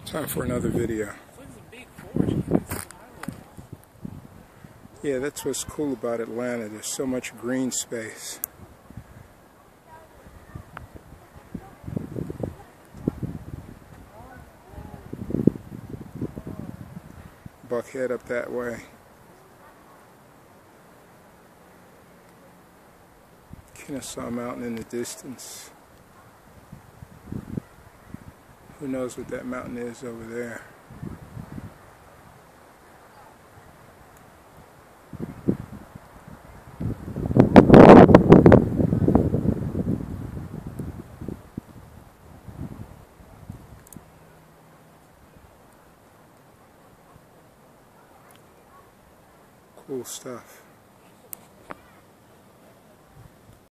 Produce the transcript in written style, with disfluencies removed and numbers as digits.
Time for another video. Yeah, that's what's cool about Atlanta. There's so much green space. Buckhead up that way. Kennesaw Mountain in the distance. Who knows what that mountain is over there? Cool stuff.